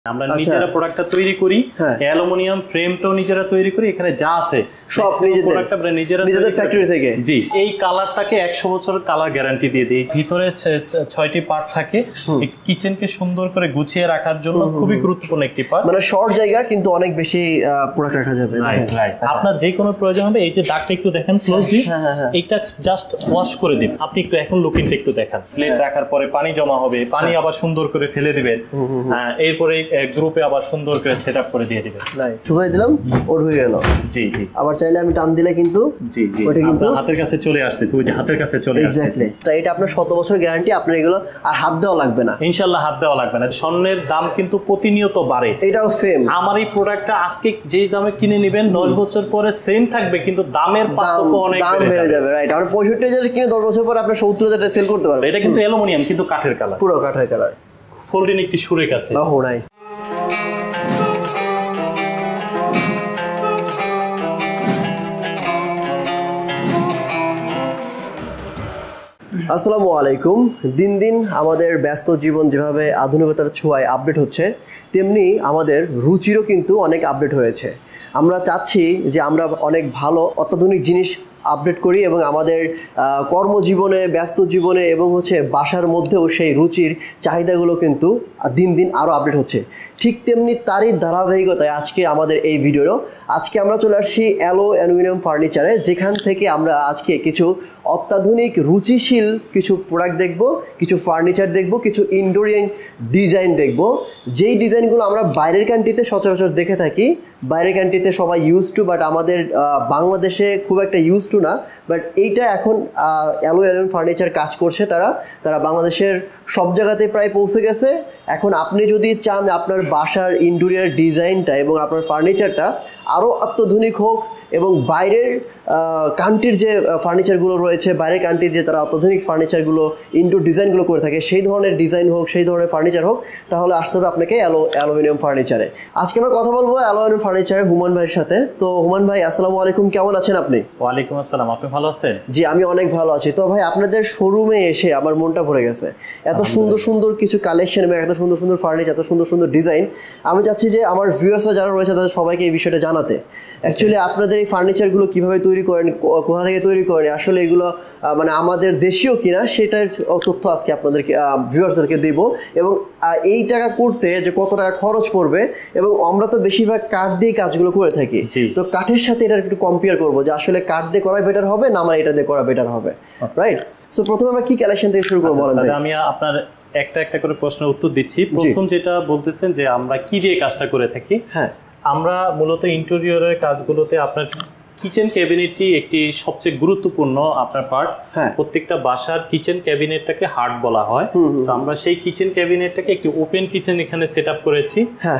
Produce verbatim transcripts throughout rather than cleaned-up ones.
আমরা নিজেরা প্রোডাক্টটা তৈরি করি, অ্যালুমিনিয়াম ফ্রেমটাও নিজেরা তৈরি করি, এখানে যা আছে সব নিজেদের প্রোডাক্ট আমরা নিজেরা নিজেদের ফ্যাক্টরি থেকে। জি, এই কালারটাকে একশো বছর কালার গ্যারান্টি দিয়ে দিই। ভিতরে ছয়টি পার্ট থাকে, কিচেনকে সুন্দর করে গুছিয়ে রাখার জন্য খুবই গুরুত্বপূর্ণ একটি পার্ট। মানে শর্ট জায়গা কিন্তু অনেক বেশি প্রোডাক্ট রাখা যাবে। Right right. আপনার যে কোনো প্রয়োজন হবে, এই যে দাগটা একটু দেখেন ক্লোজলি, এইটা জাস্ট ওয়াশ করে দিন। আপনি একটু এখন লুকিংটা একটু দেখেন। প্লেট রাখার পরে পানি জমা হবে, পানি আবার সুন্দর করে ফেলে দিবেন, এরপরে গ্রুপে আবার সুন্দর করে সেটআপ করে দিয়ে দিবেন। শুকাই দিলাম, ওর হয়ে গেল। জি জি। আবার চাইলে আমি টান দিলে কিন্তু জি জি ওটা কিন্তু হাতের কাছে চলে আসছে। ওই যে হাতের কাছে চলে আসছে। এক্স্যাক্টলি। তাই এটা আপনার শত বছর গ্যারান্টি, আপনার এগুলো আর হাত দেওয়া লাগবে না। ইনশাআল্লাহ হাত দেওয়া লাগবে না। স্বর্ণের দাম কিন্তু প্রতিনিয়ত বাড়ে। এটাও সেম। আমার এই প্রোডাক্টটা আজকে যেই দামে কিনে নেবেন দশ বছর পরে সেম থাকবে, কিন্তু দামের পার্থক্য অনেক বেড়ে যাবে। রাইট। আমরা পঁয়ষট্টি হাজার কিনে দশ বছর পরে আপনি সত্তর হাজার সেল করতে পারবেন। এটা কিন্তু অ্যালুমিনিয়াম, কিন্তু কাঠের কালার, পুরো কাঠের কালার। ফোল্ডিং একটি সুরেখ আছে। Oh nice. আসসালামু আলাইকুম। দিন দিন আমাদের ব্যস্ত জীবন যেভাবে আধুনিকতার ছোঁয়ায় আপডেট হচ্ছে, তেমনি আমাদের রুচিরও কিন্তু অনেক আপডেট হয়েছে। আমরা চাচ্ছি যে আমরা অনেক ভালো অত্যাধুনিক জিনিস আপডেট করি এবং আমাদের কর্মজীবনে, ব্যস্ত জীবনে এবং হচ্ছে বাসার মধ্যেও সেই রুচির চাহিদাগুলো কিন্তু দিন দিন আরও আপডেট হচ্ছে। ঠিক তেমনি তারই ধারাবাহিকতায় আজকে আমাদের এই ভিডিও। আজকে আমরা চলে আসছি অ্যালো অ্যালুমিনিয়াম ফার্নিচারে, যেখান থেকে আমরা আজকে কিছু অত্যাধুনিক রুচিশীল কিছু প্রোডাক্ট দেখব, কিছু ফার্নিচার দেখব, কিছু ইনডোরিয়ান ডিজাইন দেখব, যেই ডিজাইনগুলো আমরা বাইরের কান্ট্রিতে সচরাচর দেখে থাকি। বাইরের কান্ট্রিতে সবাই ইউজ টু, বাট আমাদের বাংলাদেশে খুব একটা ইউজ টু না। বাট এইটা এখন অ্যালো অ্যালুমিনিয়াম ফার্নিচার কাজ করছে, তারা তারা বাংলাদেশের সব জায়গাতে প্রায় পৌঁছে গেছে। এখন আপনি যদি চান আপনার বাসার ইন্টেরিয়র ডিজাইনটা এবং আপনার ফার্নিচারটা আরও অত্যাধুনিক হোক এবং বাইরের কান্ট্রির যে ফার্নিচারগুলো রয়েছে, বাইরের কান্ট্রির যে তারা অত্যাধুনিক ফার্নিচারগুলো ইনডোর ডিজাইনগুলো করে থাকে, সেই ধরনের ডিজাইন হোক, সেই ধরনের ফার্নিচার হোক, তাহলে আসতে হবে আপনাকে অ্যালো অ্যালুমিনিয়াম ফার্নিচারে। আজকে আমরা কথা বলবো অ্যালো অ্যালুমিনিয়াম ফার্নিচারে হুমান ভাইয়ের সাথে। তো হুমান ভাই, আসসালামু আলাইকুম, কেমন আছেন আপনি? ওয়ালাইকুম আসসালাম, আপনি ভালো আছেন? জি, আমি অনেক ভালো আছি। তো ভাই, আপনাদের শোরুমে এসে আমার মনটা ভরে গেছে। এত সুন্দর সুন্দর কিছু কালেকশন এবং এত সুন্দর সুন্দর ফার্নিচার, এত সুন্দর সুন্দর ডিজাইন। আমি চাচ্ছি যে আমার ভিউয়ার্সরা যারা রয়েছে তাদের সবাইকে এই বিষয়টা জানাতে। অ্যাকচুয়ালি আপনাদের এই ফার্নিচারগুলো কীভাবে তৈরি করেন, কোথা থেকে তৈরি করেন, আসলে এগুলো মানে আমাদের দেশীয় কিনা সেটার তথ্য আজকে আপনাদেরকে ভিউয়ার্সদেরকে দেব। এবং এই টাকা করতে যে কত টাকা খরচ পড়বে, এবং আমরা তো বেশিরভাগ কাঠ দিয়ে কাজগুলো করে থাকি, তো কাঠের সাথে এটা একটু কম্পেয়ার করবো যে আসলে কাঠ দিয়ে করা বেটার হবে না আমার এটা দিয়ে করা বেটার হবে। রাইট। সো প্রথমে আমরা কি কালেকশন থেকে শুরু করবো বলেন? আমি আপনার একটা একটা করে প্রশ্নের উত্তর দিচ্ছি। প্রথম যেটা বলতেছেন যে আমরা কি দিয়ে কাজটা করে থাকি, হ্যাঁ, আমরা মূলত ইন্টেরিয়রের কাজগুলোতে আপনার কিচেন ক্যাবিনেটটি একটি সবচেয়ে গুরুত্বপূর্ণ আপনার পার্ট। প্রত্যেকটা বাসার কিচেন ক্যাবিনেটটাকে হার্ট বলা হয়। তো আমরা সেই কিচেন ক্যাবিনেটটাকে একটি ওপেন কিচেন এখানে সেট আপ করেছি।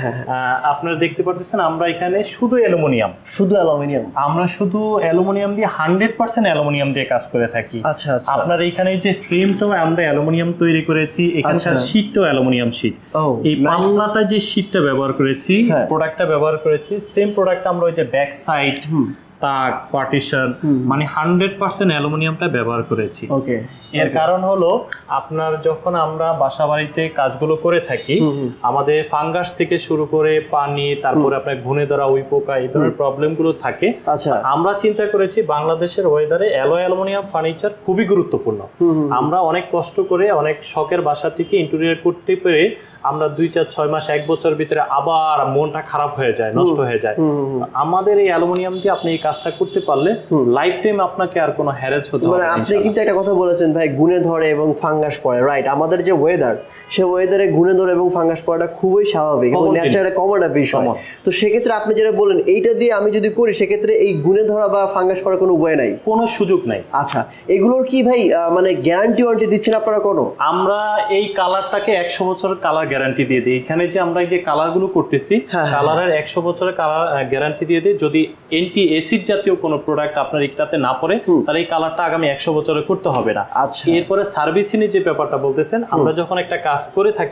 আপনারা দেখতে পাচ্ছেন আমরা এখানে শুধু অ্যালুমিনিয়াম শুধু অ্যালুমিনিয়াম আমরা শুধু অ্যালুমিনিয়াম দিয়ে হান্ড্রেড পার্সেন্ট অ্যালুমিনিয়াম দিয়ে কাজ করে থাকি। আচ্ছা আচ্ছা। আপনার এখানে যে ফ্রেমটাও আমরা অ্যালুমিনিয়াম তৈরি করেছি, এখানকার শীটটাও অ্যালুমিনিয়াম শীট। এই পাতলাটা যে শীটটা ব্যবহার করেছি, প্রোডাক্টটা ব্যবহার করেছি, সেম প্রোডাক্ট আমরা ওই যে ব্যাক সাইড, তাক, পার্টিশন, মানে হান্ড্রেড পার্সেন্ট অ্যালুমিনিয়ামটা ব্যবহার করেছি। ওকে। এর কারণ হলো আপনার যখন আমরা বাসা বাড়িতে কাজগুলো করে থাকি, আমাদের ফাঙ্গাস থেকে শুরু করে পানি, তারপরে আপনার ঘুনে ধরা, উই পোকা, এই ধরনের প্রবলেমগুলো থাকে। আচ্ছা। আমরা চিন্তা করেছি বাংলাদেশের ওয়েদারে অ্যালো অ্যালুমিনিয়াম ফার্নিচার খুবই গুরুত্বপূর্ণ। আমরা অনেক কষ্ট করে অনেক শখের বাসা থেকে ইন্টেরিয়র করতে পেরে আমরা দুই চার ছয় মাস এক বছর ভিতরে আবার মনটা খারাপ হয়ে যায়, নষ্ট হয়ে যায়। আমাদের এই অ্যালুমিনিয়াম দিয়ে আপনি এই কাজটা করতে পারলে লাইফ টাইম আপনাকে আর কোনো হ্যারেজ হতে হবে না। আপনি কিন্তু একটা কথা বলেছেন ভাই, গুণে ধরে এবং ফাঙ্গাস পড়ে। রাইট। আমাদের যে ওয়েদার, সে ওয়েদারে গুণে ধরে এবং ফাঙ্গাস পড়াটা খুবই স্বাভাবিক এবং ন্যাচারাল কমন একটা বিষয়। তো সেক্ষেত্রে আপনি যেটা বলেন, এইটা দিয়ে আমি যদি করি সেক্ষেত্রে এই গুণে ধরা বা ফাঙ্গাস পড়ার কোনো উপায় নাই, কোনো সুযোগ নাই। আচ্ছা, এগুলোর কি ভাই মানে গ্যারান্টি ওয়ারেন্টি দিচ্ছেন আপনারা কোনো? আমরা এই কালারটাকে একশো বছর কালার গ্যারান্টি দিয়ে দিই। এখানে যে আমরা যে কালারগুলো করতেছি, কালারের একশো বছরের কালার গ্যারান্টি দিয়ে দিই। যদি এন্টি এসিড জাতীয় কোনো প্রোডাক্ট আপনার এটাতে না পড়ে, তাহলে এই কালারটা আগামী একশো বছরে করতে হবে না। এরপরে সার্ভিসিংয়ের যে ব্যাপারটা বলতেছেন, আমরা যখন একটা কাজ করে থাকি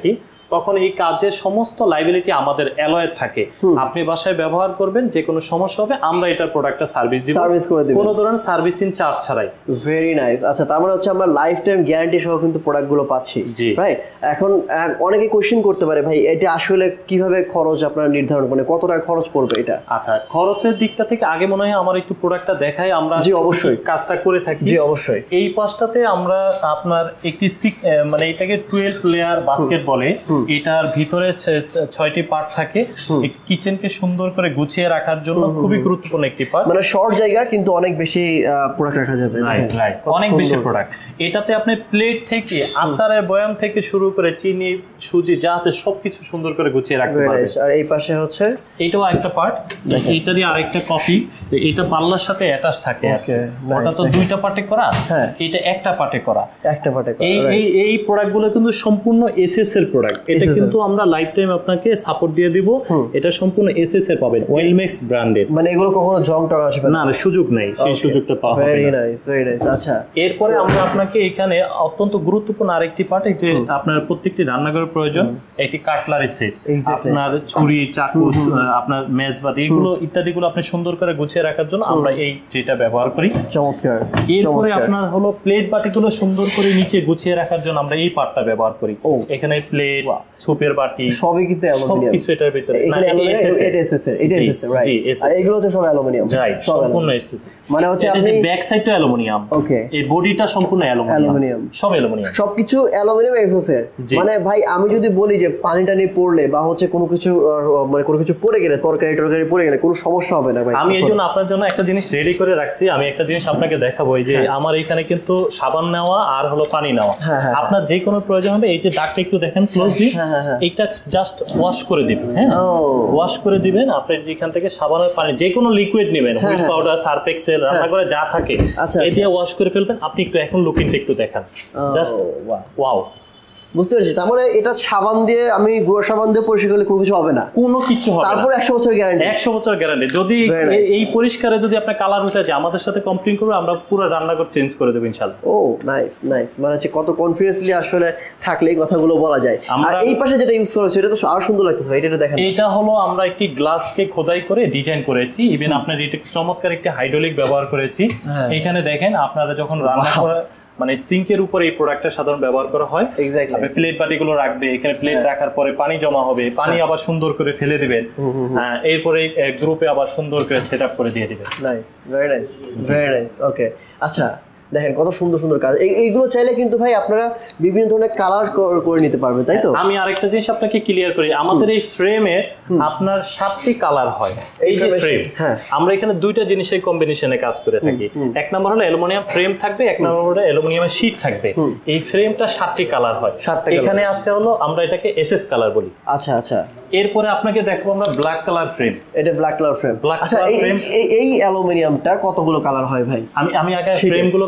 তখন এই কাজের সমস্ত লাইবিলিটি আমাদের অ্যালয়ের থাকে। আপনি বাসায় ব্যবহার করবেন, যে কোনো সমস্যা হবে আমরা এটার প্রোডাক্টটা সার্ভিস দিব, সার্ভিস করে দেব কোনো ধরনের সার্ভিসিং চার্জ ছাড়াই। Very nice. আচ্ছা, তার মানে হচ্ছে আমরা লাইফ টাইম গ্যারান্টি সহ কিন্তু প্রোডাক্টগুলো পাচ্ছি, রাইট? এখন অনেকে কোশ্চেন করতে পারে, ভাই এটা আসলে কিভাবে খরচ আপনারা নির্ধারণ করেন, কত টাকা খরচ পড়বে এটা? আচ্ছা, খরচের দিকটা থেকে আগে মনে হয় আমার একটু প্রোডাক্টটা দেখাই, আমরা জি অবশ্যই কাজটা করে থাকি। জি অবশ্যই। এই পাশটাতে আমরা আপনার একটি সিক্স মানে এটাকে টুয়েলভ প্লেয়ার বাস্কেট বলে, এটার ভিতরে ছয়টি পার্ট থাকে। কিচেনকে সুন্দর করে গুছিয়ে রাখার জন্য খুবই গুরুত্বপূর্ণ একটি পার্ট, মানে শর্ট জায়গা কিন্তু অনেক বেশি প্রোডাক্ট রাখা যাবে। রাইট রাইট, অনেক বেশি প্রোডাক্ট। এটাতে আপনি প্লেট থেকে আচারের বয়াম থেকে শুরু করে চিনি সুজি যা আছে সবকিছু সুন্দর করে গুছিয়ে রাখতে পারবেন। আর এই পাশে হচ্ছে এইটাও একটা পার্ট, এইটারই আরেকটা কপি। তো এটা পাল্লার সাথে অ্যাটাচ থাকে, ওটা তো দুইটা পার্টে করা, এটা একটা পার্টে করা, একটা পার্টে করা। এই এই এই প্রোডাক্টগুলো কিন্তু সম্পূর্ণ এসএস এর প্রোডাক্ট। এটা কিন্তু আমরা লাইফ টাইম আপনাকে সাপোর্ট দিয়ে দিব। এটা সম্পূর্ণ এসএস এর পাবেন, ওয়েলমেক্স ব্র্যান্ডেড। মানে এগুলো কখনো জং টং আসবে না? না, সুযোগ নেই, সেই সুযোগটা পাওয়া হবে। Very nice, very nice. আচ্ছা, এরপরে আমরা আপনাকে এখানে অত্যন্ত গুরুত্বপূর্ণ আরেকটি পার্ট, যে আপনার প্রত্যেকটি রান্নাঘরের প্রয়োজন একটি কাটলারি সেট, আপনার ছুরি, চাকু, আপনার মেজবাতি, এগুলো ইত্যাদিগুলো আপনি সুন্দর করে গুছিয়ে রাখার জন্য আমরা এই ট্রেটা ব্যবহার করি। চমৎকার। এরপরে আপনার হলো প্লেট বাটিগুলো সুন্দর করে নিচে গুছিয়ে রাখার জন্য আমরা এই পার্টটা ব্যবহার করি। এখানে প্লেট, সুপের বাটি সবই কিন্তু অ্যালুমিনিয়াম, সবকিছু এটার ভিতরে। এখানে অ্যালুমিনিয়াম, এটা এসএস এর, এটা এসএস এর, রাইট? আর এগুলো হচ্ছে সব অ্যালুমিনিয়াম, রাইট, সম্পূর্ণ এসএস। মানে হচ্ছে আপনি ব্যাক সাইডটা অ্যালুমিনিয়াম, ওকে, এই বডিটা সম্পূর্ণ অ্যালুমিনিয়াম, সব অ্যালুমিনিয়াম, সবকিছু অ্যালুমিনিয়াম এসএস এর। মানে ভাই আমি যদি বলি যে পানি টানি পড়লে বা হচ্ছে কোনো কিছু মানে কোনো কিছু পড়ে গেলে, তরকারি টরকারি পড়ে গেলে কোনো সমস্যা হবে না ভাই। আমি এই জন্য আপনার জন্য একটা জিনিস রেডি করে রাখছি। আমি একটা জিনিস আপনাকে দেখাবো, এই যে আমার এখানে কিন্তু সাবান নেওয়া আর হলো পানি নেওয়া। আপনার যে কোনো প্রয়োজন হবে, এই যে দাগটা একটু দেখেন ক্লোজলি, এইটা জাস্ট ওয়াশ করে দিবেন। হ্যাঁ, ওয়াশ করে দিবেন। আপনি যেখান থেকে সাবান আর পানি যে কোনো লিকুইড নেবেন, হুইল পাউডার, সার্ফ এক্সেল, রান্নাঘরে যা থাকে এই দিয়ে ওয়াশ করে ফেলবেন। আপনি একটু এখন লুকিংটা একটু দেখান, জাস্ট ওয়াও। বুঝতে পেরেছি। তার মানে এটা সাবান দিয়ে, আমি গুঁড়ো সাবান দিয়ে পরিষ্কার করলে কোনো কিছু হবে না, কোনো কিছু হবে না। তারপর একশো বছর গ্যারান্টি, একশো বছর গ্যারান্টি। যদি এই পরিষ্কারে যদি আপনার কালার উঠে যায়, আমাদের সাথে কমপ্লেইন করবে, আমরা পুরো রান্নাঘর চেঞ্জ করে দেব ইনশাআল্লাহ। Oh nice nice. মানে হচ্ছে কত কনফিডেন্সলি আসলে থাকলে এই কথাগুলো বলা যায়। আর এই পাশে যেটা ইউজ করা হচ্ছে এটা তো আরো সুন্দর লাগতেছে ভাই, এটা দেখেন। এটা হলো আমরা একটি গ্লাসকে খোদাই করে ডিজাইন করেছি। ইভেন আপনার এটা চমৎকার একটি হাইড্রোলিক ব্যবহার করেছি। এখানে দেখেন, আপনারা যখন রান্না করে মানে সিঙ্কের উপরে এই প্রোডাক্টটা সাধারণ ব্যবহার করা হয়। এক্স্যাক্টলি। আপনি প্লেট বাটিগুলো রাখবে, এখানে প্লেট রাখার পরে পানি জমা হবে, পানি আবার সুন্দর করে ফেলে দিবেন, হ্যাঁ, এরপরে গ্রুপে আবার সুন্দর করে সেটআপ করে দিয়ে দিবেন। Nice, very nice, very nice. Okay, আচ্ছা দেখেন কত সুন্দর সুন্দর কাজ। এইগুলো চাইলে কিন্তু ভাই আপনারা বিভিন্ন ধরনের কালার করে নিতে পারবেন, তাই তো? আমি আরেকটা জিনিস আপনাকে ক্লিয়ার করি, আমাদের এই ফ্রেমে আপনার সাতটি কালার হয়। এই যে ফ্রেম, আমরা এখানে দুইটা জিনিসের কম্বিনেশনে কাজ করে থাকি। এক নম্বর হলো অ্যালুমিনিয়াম ফ্রেম থাকবে, এক নম্বর হলো অ্যালুমিনিয়ামের শীট থাকবে। এই ফ্রেমটা সাতটি কালার হয়। এখানে আছে হলো আমরা এটাকে এসএস কালার বলি। আচ্ছা আচ্ছা। এরপরে আপনাকে দেখবো আমরা ব্ল্যাক কালার ফ্রেম। এটা black colour frame. Black colour frame. এই অ্যালুমিনিয়ামটা কতগুলো কালার হয় ভাই? আমি আমি আগে ফ্রেমগুলো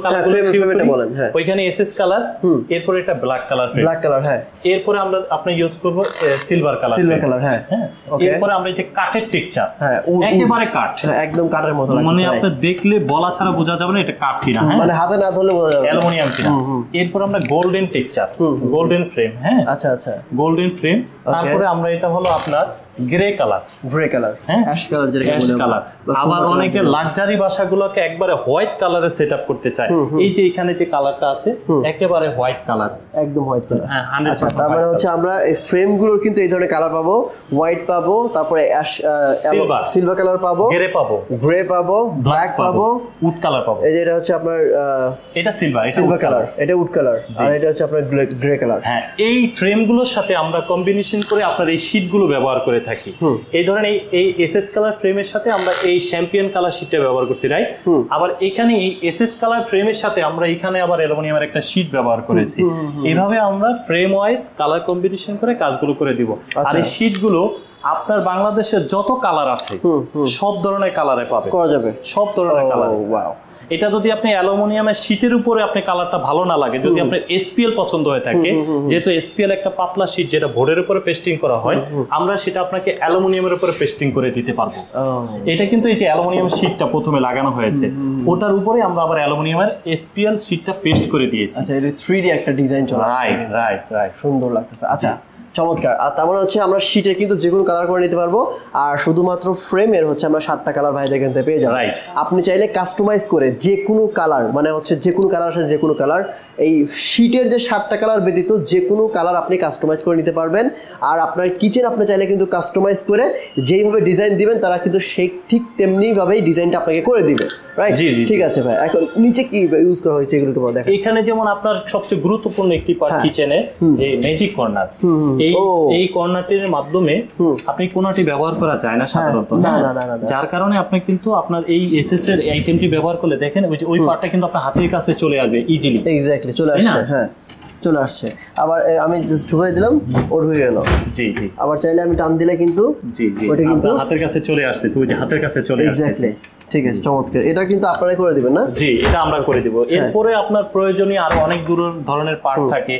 ওইখানে এসএস কালার, এরপর এটা black colour frame, black colour, হ্যাঁ। এরপরে আমরা আপনি ইউজ করব সিলভার কালার, সিলভার কালার, হ্যাঁ। এরপরে আমরা এই যে কাঠের টেক্সচার, হ্যাঁ, একেবারে কাঠ, একদম কাঠের মতো লাগে, মানে আপনি দেখলে বলা ছাড়া বোঝা যাবে না এটা কাঠ কিনা, হ্যাঁ, মানে হাতে না ধরলে বোঝা যাবে অ্যালুমিনিয়াম কিনা। এরপর আমরা গোল্ডেন টেক্সচার, গোল্ডেন ফ্রেম, হ্যাঁ, আচ্ছা আচ্ছা, গোল্ডেন ফ্রেম। তারপরে আমরা এটা হলো আপনার গ্রে কালার, গ্রে কালার, হ্যাঁ, অ্যাশ কালার, যেটা অ্যাশ কালার। আবার অনেকে লাক্সারি বাসাগুলোকে একবারে হোয়াইট কালারে সেটআপ করতে চায়। এই যে এখানে যে কালারটা আছে একেবারে হোয়াইট কালার, একদম হোয়াইট কালার, হ্যাঁ, হান্ড্রেড পার্সেন্ট। তার মানে হচ্ছে আমরা এই ফ্রেমগুলোর কিন্তু এই ধরনের কালার পাবো, হোয়াইট পাবো, তারপরে অ্যাশ সিলভার সিলভার কালার পাবো, গ্রে পাবো, গ্রে পাবো, ব্ল্যাক পাবো, উড কালার পাবো। এই যে এটা হচ্ছে আপনার এটা সিলভার, এটা সিলভার কালার, এটা উড কালার, আর এটা হচ্ছে আপনার গ্রে কালার। হ্যাঁ, এই ফ্রেমগুলোর সাথে আমরা কম্বিনেশন করে আপনার এই শীটগুলো ব্যবহার করে থাকি। এই ধরেন এই এই এসএস কালার ফ্রেমের সাথে আমরা এই চ্যাম্পিয়ন কালার শীটটা ব্যবহার করছি, রাইট? আবার এখানে এই এসএস কালার ফ্রেমের সাথে আমরা এখানে আবার অ্যালুমিনিয়ামের একটা শীট ব্যবহার করেছি। এইভাবে আমরা ফ্রেম ওয়াইজ কালার কম্বিনেশন করে কাজগুলো করে দিব। আর এই শীটগুলো আপনার বাংলাদেশের যত কালার আছে সব ধরনের কালারে পাবে, করা যাবে, সব ধরনের কালার। ওয়াও। এটা যদি আপনি অ্যালুমিনিয়ামের শীটের উপরে আপনি কালারটা ভালো না লাগে, যদি আপনার এসপিএল পছন্দ হয়ে থাকে, যেহেতু এসপিএল একটা পাতলা শীট যেটা বোর্ডের উপরে পেস্টিং করা হয়, আমরা সেটা আপনাকে অ্যালুমিনিয়ামের উপরে পেস্টিং করে দিতে পারবো। এটা কিন্তু এই যে অ্যালুমিনিয়ামের শীটটা প্রথমে লাগানো হয়েছে, ওটার উপরে আমরা আবার অ্যালুমিনিয়ামের এসপিএল শীটটা পেস্ট করে দিয়েছি। আচ্ছা, এটা থ্রি ডি একটা ডিজাইন চলে। রাইট রাইট রাইট, সুন্দর লাগতেছে। আচ্ছা, চমৎকার। আর তার মানে হচ্ছে আমরা শীটে কিন্তু যে কোনো কালার করে নিতে পারবো, আর শুধুমাত্র ফ্রেমের হচ্ছে আমরা সাতটা কালার ভাইদের এখান থেকে পেয়ে যাবো। আপনি চাইলে কাস্টমাইজ করে যে কোনো কালার, মানে হচ্ছে যে কোনো কালার আছে, যে কোনো কালার, এই শীটের যে সাতটা কালার ব্যতীত যে কোনো কালার আপনি কাস্টমাইজ করে নিতে পারবেন। আর আপনার কিচেন আপনি চাইলে কিন্তু কাস্টমাইজ করে যেইভাবে ডিজাইন দিবেন তারা কিন্তু সেই ঠিক তেমনিভাবেই ডিজাইনটা আপনাকে করে দিবে, রাইট? ঠিক আছে ভাই, এখন নিচে কি ইউজ করা হয়েছে এগুলো একটু দেখেন। এখানে যেমন আপনার সবচেয়ে গুরুত্বপূর্ণ একটি পার্ট কিচেনে যে ম্যাজিক কর্নার, এই এই কর্নারটির মাধ্যমে আপনি কোনাটি ব্যবহার করা যায় না সাধারণত, যার কারণে আপনি কিন্তু আপনার এই এসএস এর আইটেমটি ব্যবহার করলে দেখেন ওই যে ওই পার্টটা কিন্তু আপনার হাতের কাছে চলে আসবে ইজিলি। এক্স্যাক্টলি, চলে আসছে, হ্যাঁ চলে আসছে। আবার আমি জাস্ট ঢুকিয়ে দিলাম, ও ঢুকে গেল। জি জি। আবার চাইলে আমি টান দিলে কিন্তু জি জি ওটা কিন্তু হাতের কাছে চলে আসছে, ওই যে হাতের কাছে চলে আসছে। এক্স্যাক্টলি, ঠিক আছে, চমৎকার। এটা কিন্তু আপনারা করে দিবেন না? জি, এটা আমরা করে দিব। এরপরে আপনার প্রয়োজনীয় আরো অনেক ধরনের পার্ট থাকে,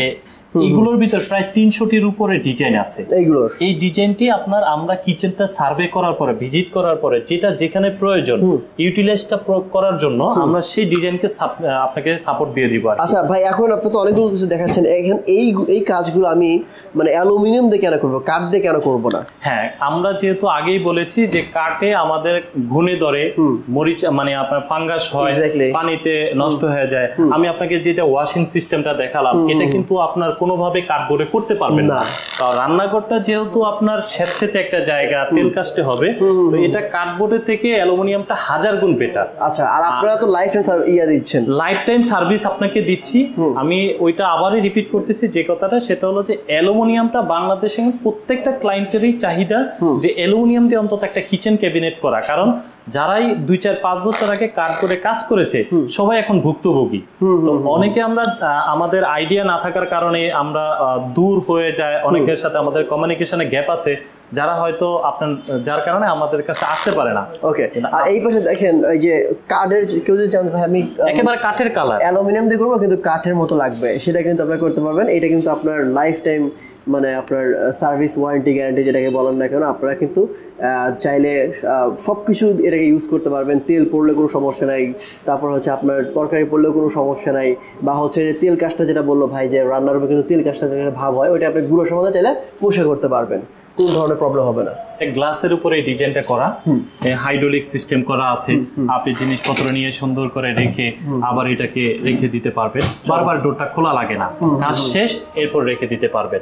এইগুলোর ভিতর প্রায় তিনশোটির উপরে ডিজাইন আছে। এইগুলোর এই ডিজাইনটি আপনার আমরা কিচেনটা সার্ভে করার পরে, ভিজিট করার পরে যেটা যেখানে প্রয়োজন ইউটিলাইজটা করার জন্য আমরা সেই ডিজাইনকে আপনাকে সাপোর্ট দিয়ে দিব। আচ্ছা ভাই, এখন আপনি তো অনেকগুলো কিছু দেখাচ্ছেন, এখন এই এই কাজগুলো আমি মানে অ্যালুমিনিয়াম দিয়ে কেন করবো, কাঠ দিয়ে কেন করবো না? হ্যাঁ, আমরা যেহেতু আগেই বলেছি যে কাঠে আমাদের ঘুণে ধরে মরিচ, মানে আপনার ফাঙ্গাস হয়, পানিতে নষ্ট হয়ে যায়। আমি আপনাকে যেটা ওয়াশিং সিস্টেমটা দেখালাম, এটা কিন্তু আপনার কোনোভাবে কাঠবোর্ডে করতে পারবেন না। রান্নাঘরটা যেহেতু আপনার স্যাঁতসেঁতে একটা জায়গা, তেল কাস্টে হবে, তো এটা কাঠবোর্ডের থেকে অ্যালুমিনিয়ামটা হাজার গুণ বেটার। আচ্ছা, আর আপনারা তো লাইফ টাইম ইয়া দিচ্ছেন, লাইফ টাইম সার্ভিস আপনাকে দিচ্ছি। আমি ওইটা আবারই রিপিট করতেছি যে কথাটা, সেটা হলো যে অ্যালুমিনিয়ামটা বাংলাদেশে প্রত্যেকটা ক্লায়েন্টেরই চাহিদা যে অ্যালুমিনিয়াম দিয়ে অন্তত একটা কিচেন ক্যাবিনেট করা, কারণ যারাই দুই চার পাঁচ বছর আগে কাঠবোর্ডে কাজ করেছে সবাই এখন ভুক্তভোগী। তো অনেকে আমরা আমাদের আইডিয়া না থাকার কারণে আমরা দূর হয়ে যায়, অনেকের সাথে আমাদের কমিউনিকেশনে গ্যাপ আছে, যারা হয়তো আপনার যার কারণে আমাদের কাছে আসতে পারে না। ওকে, আর এই পাশে দেখেন এই যে কাঠের, কেউ যদি চান ভাই আমি একেবারে কাঠের কালার অ্যালুমিনিয়াম দিয়ে করবো কিন্তু কাঠের মতো লাগবে, সেটা কিন্তু আপনারা করতে পারবেন। এটা কিন্তু আপনার লাইফ টাইম, মানে আপনার সার্ভিস ওয়ারেন্টি গ্যারান্টি যেটাকে বলেন না কেন, আপনারা কিন্তু চাইলে সব কিছু এটাকে ইউজ করতে পারবেন। তেল পড়লে কোনো সমস্যা নাই, তারপর হচ্ছে আপনার তরকারি পড়লেও কোনো সমস্যা নাই, বা হচ্ছে তেল কাজটা যেটা বললো ভাই যে রান্নার উপরে কিন্তু তেল কাজটা ভাব হয়, ওইটা আপনি গুঁড়ো সমাধান চাইলে পরিষ্কার করতে পারবেন, কোন ধরনের প্রবলেম হবে না। গ্লাসের উপরে এই ডিজাইনটা করা, হাইড্রোলিক সিস্টেম করা আছে, আপনি জিনিসপত্র নিয়ে সুন্দর করে রেখে আবার এটাকে রেখে দিতে পারবেন, বারবার ডোরটা খোলা লাগে না, কাজ শেষ এরপর রেখে দিতে পারবেন।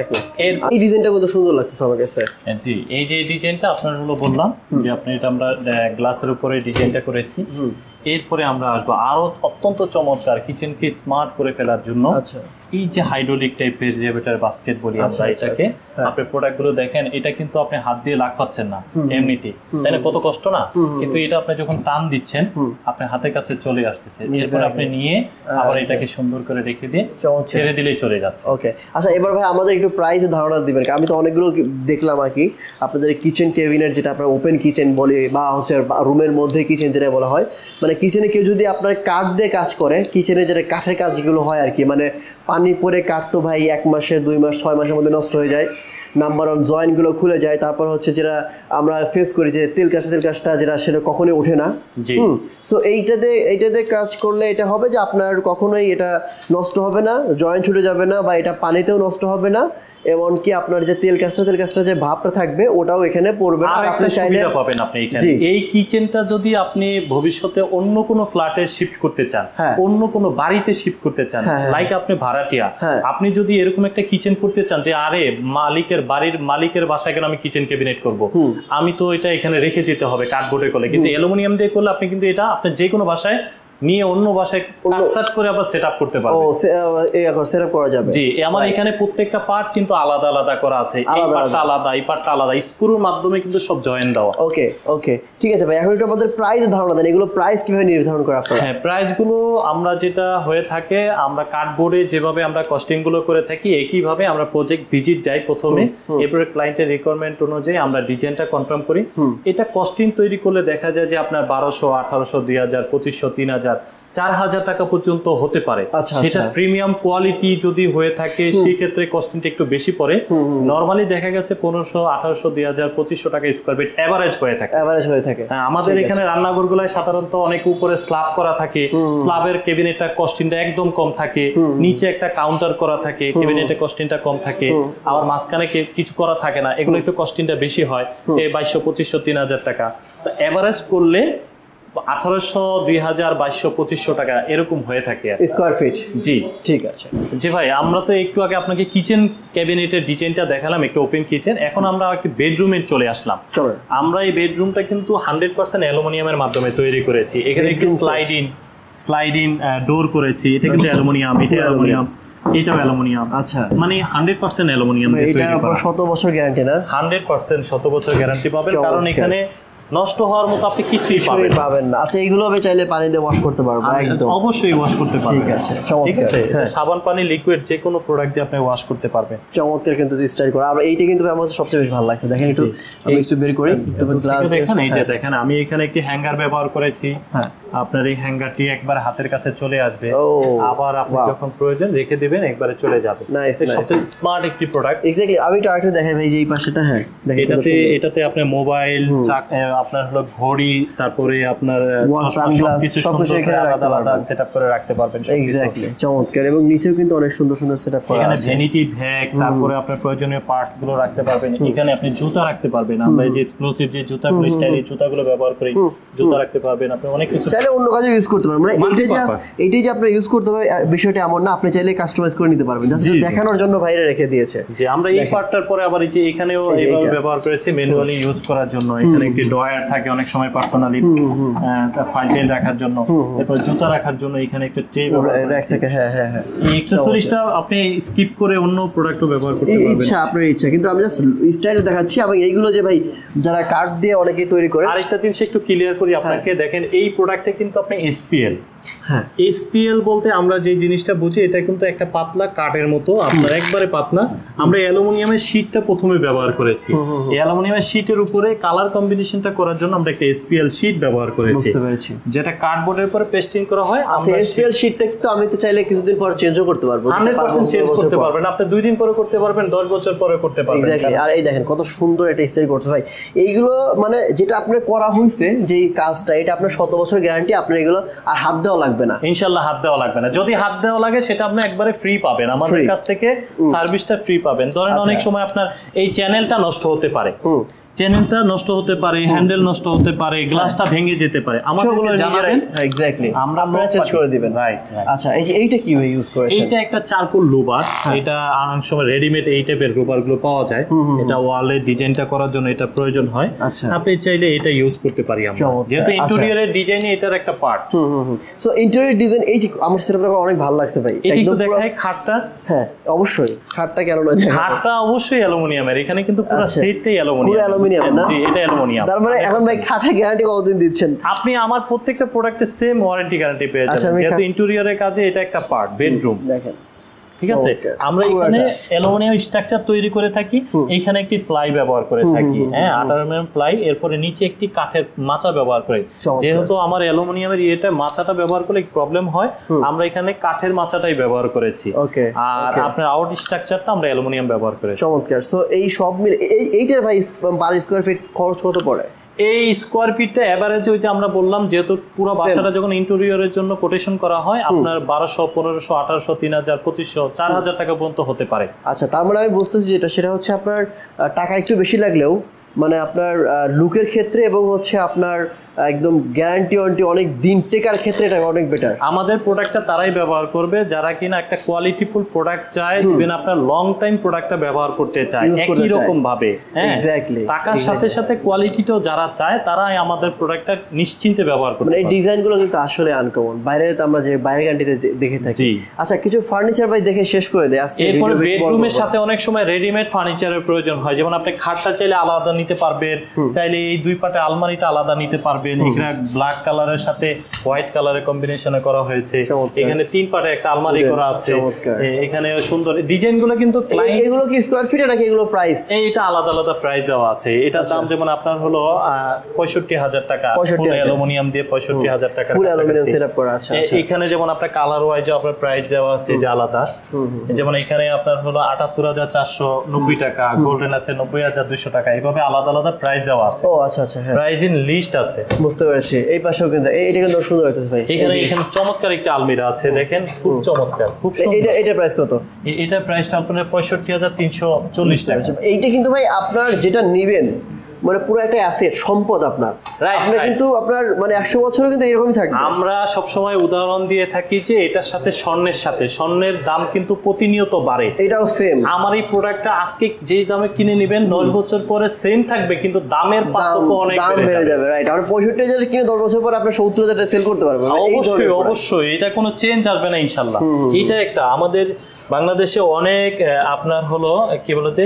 এই ডিজাইনটা কত সুন্দর লাগছে আমার কাছে। জি, এই যে ডিজাইনটা আপনার হলো বললাম যে আপনি এটা আমরা গ্লাসের উপরে ডিজাইনটা করেছি। এরপরে আমরা আসবো আরো অত্যন্ত চমৎকার কিচেনকে স্মার্ট করে ফেলার জন্য এই যে হাইড্রোলিক টাইপের রেভেটার বাস্কেট বলি আমরা এটাকে, আপনি প্রোডাক্টগুলো দেখেন, এটা কিন্তু আপনি হাত দিয়ে লাগাচ্ছেন না এমনিতে, তাই না? কত কষ্ট না, কিন্তু এটা আপনি যখন টান দিচ্ছেন আপনার হাতের কাছে চলে আসতেছে, এরপর আপনি নিয়ে আবার এটাকে সুন্দর করে রেখে দিয়ে ছেড়ে দিলেই চলে যাচ্ছে। ওকে, আচ্ছা এবার ভাই আমাদের একটু প্রাইসের ধারণা দিবেন। আমি তো অনেকগুলো দেখলাম আর কি, আপনাদের কিচেন ক্যাবিনেট যেটা আপনার ওপেন কিচেন বলে, বা হচ্ছে রুমের মধ্যে কিচেন যেটা বলা হয়, মানে কিচেনে কেউ যদি আপনার কাঠ দিয়ে কাজ করে, কিচেনে যেটা কাঠের কাজগুলো হয় আর কি, মানে পানি পরে কাঠ তো ভাই এক মাসের দুই মাস ছয় মাসের মধ্যে নষ্ট হয়ে যায়, নাম্বার ওয়ান জয়েন্টগুলো খুলে যায়, তারপর হচ্ছে যেটা আমরা ফেস করি যে তেল কাজ তেল কাজটা যেটা সেটা কখনোই ওঠে না। হুম, সো এইটাতে এইটাতে কাজ করলে এটা হবে যে আপনার কখনোই এটা নষ্ট হবে না, জয়েন্ট ছুটে যাবে না, বা এটা পানিতেও নষ্ট হবে না, এমনকি আপনার যে তেল কাজটা তেল কাজটা যে ভাবটা থাকবে ওটাও এখানে পড়বে। আর আপনি চাইলে পাবেন আপনি এখানে এই কিচেনটা যদি আপনি ভবিষ্যতে অন্য কোনো ফ্ল্যাটে শিফট করতে চান, অন্য কোনো বাড়িতে শিফট করতে চান, লাইক আপনি ভাড়াটিয়া, আপনি যদি এরকম একটা কিচেন করতে চান যে আরে মালিকের বাড়ির মালিকের বাসায় কেন আমি কিচেন ক্যাবিনেট করব, আমি তো এটা এখানে রেখে যেতে হবে কাঠবোর্ডে করলে, কিন্তু অ্যালুমিনিয়াম দিয়ে করলে আপনি কিন্তু এটা আপনি যে কোনো বাসায় নিয়ে অন্য বাসায় কাটসাট করে আবার সেটআপ করতে পারবেন। ও এই এখন সেটআপ করা যাবে। জি, আমার এখানে প্রত্যেকটা পার্ট কিন্তু আলাদা আলাদা করা আছে, এই পার্টটা আলাদা, এই পার্টটা আলাদা, স্ক্রুর মাধ্যমে কিন্তু সব জয়েন দেওয়া। ওকে ওকে, ঠিক আছে ভাই, এখন একটু আমাদের প্রাইস ধারণা দেন, এগুলো প্রাইস কিভাবে নির্ধারণ করা আপনারা? হ্যাঁ, প্রাইসগুলো আমরা যেটা হয়ে থাকে, আমরা কার্ডবোর্ডে যেভাবে আমরা কস্টিংগুলো করে থাকি একইভাবে আমরা প্রজেক্ট ভিজিট যাই প্রথমে, এরপরে ক্লায়েন্টের রিকোয়ারমেন্ট অনুযায়ী আমরা ডিজাইনটা কনফার্ম করি। এটা কস্টিং তৈরি করলে দেখা যায় যে আপনার বারোশো আঠারোশো দুই হাজার পঁচিশশো তিন হাজার হাজার চার হাজার টাকা পর্যন্ত হতে পারে। আচ্ছা, সেটা প্রিমিয়াম কোয়ালিটি যদি হয়ে থাকে সেই ক্ষেত্রে কস্টিংটা একটু বেশি পড়ে। নরমালি দেখা গেছে পনেরোশো আঠারোশো দুই হাজার পঁচিশশো টাকা স্কোয়ার ফিট এভারেজ হয়ে থাকে এভারেজ হয়ে থাকে আমাদের এখানে রান্নাঘরগুলোয় সাধারণত অনেক উপরে স্ল্যাব করা থাকে, স্ল্যাবের ক্যাবিনেটটা কস্টিংটা একদম কম থাকে, নিচে একটা কাউন্টার করা থাকে, ক্যাবিনেটের কস্টিংটা কম থাকে, আবার মাঝখানে কিছু করা থাকে না, এগুলো একটু কস্টিংটা বেশি হয়, এই বাইশশো পঁচিশশো তিন হাজার টাকা। তো এভারেজ করলে আঠারোশো দুই হাজার বাইশশো পঁচিশশো টাকা এরকম হয়ে থাকে স্কোয়ার ফিট। জি ঠিক আছে। জি ভাই, আমরা তো একটু আগে আপনাকে কিচেন ক্যাবিনেটের ডিজাইনটা দেখালাম, একটু ওপেন কিচেন। এখন আমরা একটি বেডরুমে চলে আসলাম। আমরা এই বেডরুমটা কিন্তু হান্ড্রেড পার্সেন্ট অ্যালুমিনিয়ামের মাধ্যমে তৈরি করেছি। এখানে একটু স্লাইডিং স্লাইডিং ডোর করেছি, এটা কিন্তু অ্যালুমিনিয়াম, এটা অ্যালুমিনিয়াম, এটাও অ্যালুমিনিয়াম। আচ্ছা, মানে হান্ড্রেড পার্সেন্ট অ্যালুমিনিয়াম। এটা শত বছর গ্যারান্টি না? হান্ড্রেড পার্সেন্ট শত বছর গ্যারান্টি পাবেন, কারণ এখানে নষ্ট হওয়ার মতো আপনি কিছুই পাবেন না। আচ্ছা, এইগুলো আমি চাইলে পানি দিয়ে ওয়াশ করতে পারবো? একদম অবশ্যই ওয়াশ করতে পারবেন। ঠিক আছে, চমৎকার। সাবান পানি লিকুইড যে কোনো প্রোডাক্ট দিয়ে আপনি ওয়াশ করতে পারবেন। চমৎকার কিন্তু স্টাইল করা। আর এইটা কিন্তু আমার সবচেয়ে বেশি ভালো লাগছে। দেখেন একটু, আমি একটু বের করি, গ্লাস দেখেন, এই যে দেখেন আমি এখানে একটি হ্যাঙ্গার ব্যবহার করেছি। হ্যাঁ, আপনার এই হ্যাঙ্গারটি একবার হাতের কাছে চলে আসবে, আবার আপনি যখন প্রয়োজন রেখে দিবেন, একবারে চলে যাবে। সবচেয়ে স্মার্ট একটি প্রোডাক্ট। এক্স্যাক্টলি। আমি একটু আরেকটু দেখাই ভাই, যে এই পাশেটা। হ্যাঁ, এটাতে এটাতে আপনি মোবাইল, আপনার হলো ঘড়ি, তারপরে আপনার সানগ্লাস সবকিছু এখানে আলাদা আলাদা সেটআপ করে রাখতে পারবেন। এক্স্যাক্টলি, চমৎকার। এবং নিচেও কিন্তু অনেক সুন্দর সুন্দর সেটআপ করা আছে। এখানে ভ্যানিটি ব্যাগ, তারপরে আপনার প্রয়োজনীয় পার্টস গুলো রাখতে পারবেন। এখানে আপনি জুতা রাখতে পারবেন। আমরা এই যে এক্সক্লুসিভ যে জুতাগুলো, স্টাইলিশ জুতাগুলো ব্যবহার করি, জুতা রাখতে পারবেন। আপনি অনেক কিছু চাইলে অন্য কাজে ইউজ করতে পারবেন। মানে এইটা যে এইটাই যে আপনি ইউজ করতে হবে বিষয়টা এমন না, আপনি চাইলে কাস্টমাইজ করে নিতে পারবেন। জাস্ট দেখানোর জন্য বাইরে রেখে দিয়েছে। যে আমরা এই পার্টটার পরে আবার এই যে এখানেও এইভাবে ব্যবহার করেছি ম্যানুয়ালি ইউজ করার জন্য। এখানে একটি ড্রয়ার থাকে অনেক সময় পার্সোনালি ফাইল টাইল রাখার জন্য, এরপর জুতা রাখার জন্য এখানে একটা ট্রে রাখ থাকে। হ্যাঁ হ্যাঁ হ্যাঁ, এই অ্যাকসেসরিজটা আপনি স্কিপ করে অন্য প্রোডাক্টও ব্যবহার করতে পারবেন। ইচ্ছা, আপনার ইচ্ছা। কিন্তু আমি জাস্ট স্টাইল দেখাচ্ছি। এবং এইগুলো যে ভাই যারা কাঠ দিয়ে অনেকেই তৈরি করে, আরেকটা জিনিস একটু ক্লিয়ার করি আপনাকে। দেখেন এই প্রোডাক্টে কিন্তু আপনি এসপিএল, হ্যাঁ এসপিএল বলতে আমরা যে জিনিসটা বুঝি, এটা কিন্তু একটা পাতলা কাঠের মতো, আপনার একবারে পাতলা। আমরা অ্যালুমিনিয়ামের শীটটা প্রথমে ব্যবহার করেছি। এই অ্যালুমিনিয়ামের শীটের উপরে কালার কম্বিনেশনটা করার জন্য আমরা একটা এসপিএল শীট ব্যবহার করেছি, যেটা কার্ডবোর্ডের উপরে পেস্টিং করা হয়। আমরা এসপিএল শীটটা কিন্তু আমি তো চাইলে কিছুদিন পর চেঞ্জও করতে পারবো। হান্ড্রেড পার্সেন্ট চেঞ্জ করতে পারবেন। আপনি দুই দিন পরে করতে পারবেন, দশ বছর পরে করতে পারবেন। আর এই দেখেন কত সুন্দর একটা স্টাইল করছে ভাই। এইগুলো মানে যেটা আপনার করা হয়েছে, যে কাজটা, এটা আপনার শত বছর গ্যারান্টি। আপনার এগুলো আর হাত দেওয়া লাগবে না, ইনশাআল্লাহ হাত দেওয়া লাগবে না। যদি হাত দেওয়া লাগে সেটা আপনি একবারে ফ্রি পাবেন, আমাদের কাছ থেকে সার্ভিসটা ফ্রি পাবেন। ধরেন অনেক সময় আপনার এই চ্যানেলটা নষ্ট হতে পারে, চ্যানেলটা নষ্ট হতে পারে, হ্যান্ডেল নষ্ট হতে পারে, গ্লাসটা ভেঙে যেতে পারে, আমাদেরকে জানাবেন। এক্স্যাক্টলি, আমরা আপনারা চেঞ্জ করে দিবেন। রাইট। আচ্ছা, এই যে এইটা কি ভাই ইউজ করেছেন? এইটা একটা চারকোল লোবার। এটা অনেক সময় রেডিমেড এই টাইপের লোবার গুলো পাওয়া যায়। এটা ওয়ালে ডিজাইনটা করার জন্য এটা প্রয়োজন হয়। আপনি চাইলে এটা ইউজ করতে পারি আমরা, যেহেতু ইন্টেরিয়রের ডিজাইনে এটার একটা পার্ট। সো ইন্টেরিয়র ডিজাইন এই আমার সেটআপটা অনেক ভালো লাগছে ভাই। একদম দেখাই খাটটা। হ্যাঁ অবশ্যই, খাটটা কেন নয়, খাটটা অবশ্যই অ্যালুমিনিয়ামের। এখানে কিন্তু পুরো সেটটাই অ্যালুমিনিয়াম। জি, এটা অ্যালুমিনিয়াম। তার মানে এখন ভাই খাটের গ্যারান্টি কতদিন দিচ্ছেন আপনি? আমার প্রত্যেকটা প্রোডাক্টে সেম ওয়ারেন্টি গ্যারান্টি পেয়ে যাবেন, যেহেতু ইন্টেরিয়রের কাজে এটা একটা পার্ট, বেডরুম। দেখেন, ঠিক আছে। আমরা এখানে অ্যালুমিনিয়াম স্ট্রাকচার তৈরি করে থাকি, এইখানে একটি ফ্লাই ব্যবহার করে থাকি। হ্যাঁ, অ্যালুমিনিয়াম ফ্লাই, এরপরে নিচে একটি কাঠের মাচা ব্যবহার করি। যেহেতু আমার অ্যালুমিনিয়ামের ইয়েটা মাচাটা ব্যবহার করলে প্রবলেম হয়, আমরা এখানে কাঠের মাচাটাই ব্যবহার করেছি। আর আপনার আউট স্ট্রাকচারটা আমরা অ্যালুমিনিয়াম ব্যবহার করেছি। চমৎকার। সো এই সব মিলে এই এইটার ভাই পার স্কয়ার ফিট খরচ কত পড়ে? এই স্কোয়ার ফিটটা এভারেজ ওই যে আমরা বললাম, যেহেতু পুরো বাসাটা যখন ইন্টেরিয়রের জন্য কোটেশন করা হয়, আপনার বারোশো পনেরোশো আঠারোশো তিন হাজার পঁচিশশো চার হাজার টাকা পর্যন্ত হতে পারে। আচ্ছা, তার মানে আমি বুঝতেছি যেটা, সেটা হচ্ছে আপনার টাকা একটু বেশি লাগলেও মানে আপনার লুকের ক্ষেত্রে এবং হচ্ছে আপনার একদম গ্যারান্টি ওয়ারেন্টি অনেক দিন টেকার ক্ষেত্রে এটা অনেক বেটার। আমাদের প্রোডাক্টটা তারাই ব্যবহার করবে যারা কিনা একটা কোয়ালিটিফুল প্রোডাক্ট চায়, ইভেন আপনার লং টাইম প্রোডাক্টটা ব্যবহার করতে চায় একই রকম ভাবে। হ্যাঁ, এক্স্যাক্টলি। টাকার সাথে সাথে কোয়ালিটিটাও যারা চায় তারাই আমাদের প্রোডাক্টটা নিশ্চিন্তে ব্যবহার করবে। মানে এই ডিজাইনগুলো কিন্তু আসলে আনকমন, বাইরে তো আমরা যে বাইরের গাড়িতে দেখে থাকি। আচ্ছা, কিছু ফার্নিচার ভাই দেখে শেষ করে দেয় আজকে। এরপরে বেডরুমের সাথে অনেক সময় রেডিমেড ফার্নিচারের প্রয়োজন হয়, যেমন আপনি খাটটা চাইলে আলাদা নিতে পারবেন, চাইলে এই দুই পাটে আলমারিটা আলাদা নিতে পারবেন। পাবেন। এখানে ব্ল্যাক কালারের সাথে হোয়াইট কালারের কম্বিনেশনে করা হয়েছে। এখানে তিন পাটে একটা আলমারি করা আছে। এখানে সুন্দর ডিজাইনগুলো কিন্তু এগুলো কি স্কয়ার ফিটে নাকি এগুলো প্রাইস? এইটা আলাদা আলাদা প্রাইস দেওয়া আছে। এটার দাম যেমন আপনার হলো পঁয়ষট্টি হাজার টাকা, ফুল অ্যালুমিনিয়াম দিয়ে পঁয়ষট্টি হাজার টাকা ফুল অ্যালুমিনিয়াম সেটআপ করা আছে। এখানে যেমন আপনার কালার ওয়াইজ আপনার প্রাইস দেওয়া আছে যে আলাদা, যেমন এখানে আপনার হলো আটাত্তর হাজার চারশো নব্বই টাকা, গোল্ডেন আছে নব্বই হাজার দুইশো টাকা, এইভাবে আলাদা আলাদা প্রাইস দেওয়া আছে। ও আচ্ছা আচ্ছা, হ্যাঁ প্রাইস ইন লিস্ট আছে। বুঝতে পেরেছি। এই পাশেও কিন্তু এটা কিন্তু সুন্দর হইতেছে ভাই। এখানে এখানে চমৎকার একটা আলমিরা আছে, দেখেন খুব চমৎকার, খুব সুন্দর। এটা এটা প্রাইস কত? এটা প্রাইসটা আপনার পঁয়ষট্টি হাজার তিনশো চল্লিশ টাকা। এইটা কিন্তু ভাই আপনার যেটা নেবেন মানে পুরো একটা অ্যাসেট, সম্পদ আপনার। আপনি কিন্তু আপনার মানে একশো বছরও কিন্তু এরকমই থাকবে। আমরা সবসময় উদাহরণ দিয়ে থাকি যে এটার সাথে স্বর্ণের সাথে স্বর্ণের দাম কিন্তু প্রতিনিয়ত বাড়ে। এটাও সেম। আমার এই প্রোডাক্টটা আজকে যেই দামে কিনে নেবেন দশ বছর পরে সেম থাকবে, কিন্তু দামের পার্থক্য অনেক বেড়ে যাবে। রাইট। আর পঁয়ষট্টি হাজার কিনে দশ বছর পরে আপনি সত্তর হাজার টাকা সেল করতে পারবেন। অবশ্যই অবশ্যই, এটা কোনো চেঞ্জ আসবে না ইনশাল্লাহ। এটা একটা আমাদের বাংলাদেশে অনেক আপনার হলো কি বলে যে